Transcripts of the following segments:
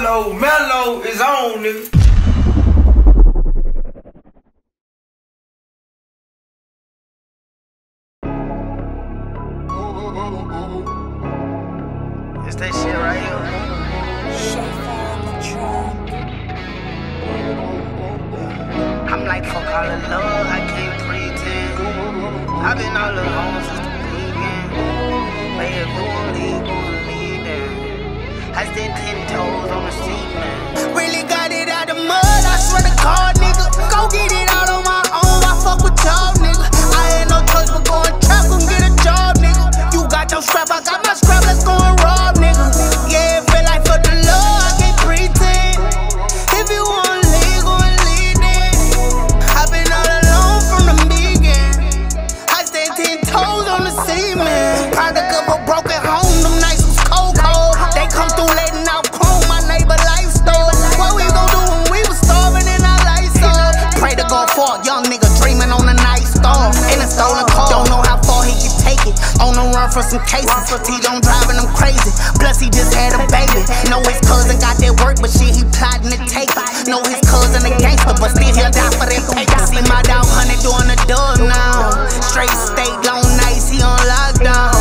Mellow is on, nigga. It's that shit right here. I'm like, fuck all the love, I can't pretend. I've been all alone since the beginning. But if you gon' leave then. I stand 10 toes on the seat, man. Really got it out the mud, I swear to God, nigga. Go get it out on my own, I fuck with y'all, nigga. I ain't no choice but go and trap and get a job, nigga. You got your scrap, I got my scrap, let's go and rob, nigga. Yeah, it feel like for the love, I can't pretend. If you wanna leave, go and leave then. I've been all alone from the beginning. I stand 10 toes on the cement. Product of a broken home, them nights was cold. They come through letting out chrome, my neighbor life stole. What we gon' do when we was starving and our lights off? Pray to God for a young nigga dreaming on a nice star. In a stolen car, don't know how far he can take it. On the run for some cases, he don't driving him crazy. Plus he just had a baby. Know his cousin got that work, but shit, he plotting to take it. Know his cousin a gangster, but still he'll die for them papers. See my dog Honey doing the dub now. Straight state, long nights, he on lockdown.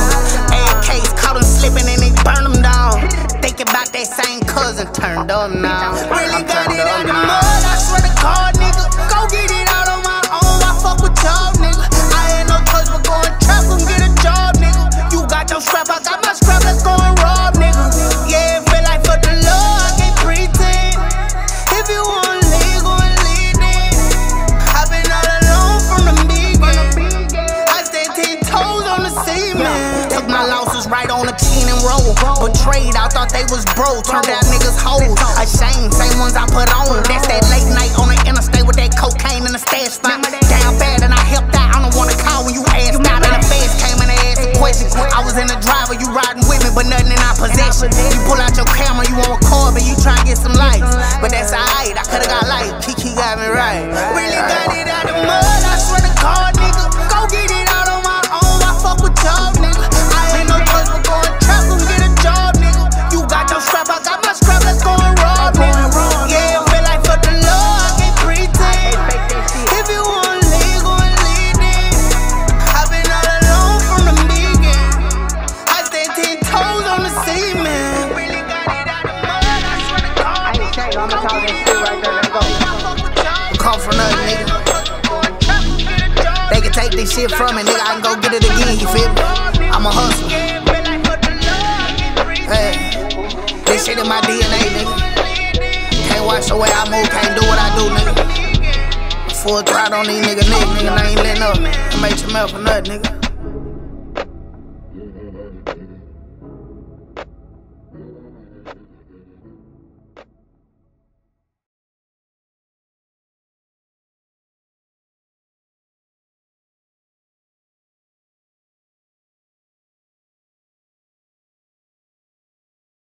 AKs caught him slipping and they burn him down. Thinking about that same cousin turned up now. Really got it out the mud, I swear to God, nigga. Go get it out on my own, I fuck with y'all, nigga. I ain't no choice but go and trap and get a job, nigga. You got your scrap, I got my scrap, let's go and rob, nigga. Yeah, it feel like for the love, I can't pretend. If you wanna leave, go and leave then. I've been all alone from the beginning. I stand 10 toes on the cement. Took my losses right on the chin and roll. Betrayed, I thought they was bro. Turned out niggas hoes. Ashamed, same ones I put on. That's that late night on the interstate with that cocaine in the stash spot. Down bad and I helped out. I don't wanna call when you asked out. And the feds came and they asked a question. I was in the driver, you riding with me, but nothing in our possession. You pull out your camera, you want a car, but you try to get some lights. But that's alright, I could've got light. Kiki got me right. Really got it out the mud, I swear to God, nigga. Go get it out on my own, I fuck with y'all, nigga. I ain't no choice but go and trap and get a job, nigga. You got your scrap, I got my scrap, let's go and rob, nigga. Yeah, it feel like for the love, I can't pretend. If you wanna leave, go and leave then. I've been all alone from the beginning. I stand 10 toes on the cement. Really got it out the mud, I swear to God. I ain't saying, I'ma talk that shit right there, let's go. Come from nothing, nigga. They can take this shit from me, nigga, I can go get it again, you feel me? I'm a hustler. Hey, this shit in my DNA, nigga. Can't watch the way I move, can't do what I do, nigga. Full throttle on these nigga, I ain't letting up. I made some milk for nothing, nigga.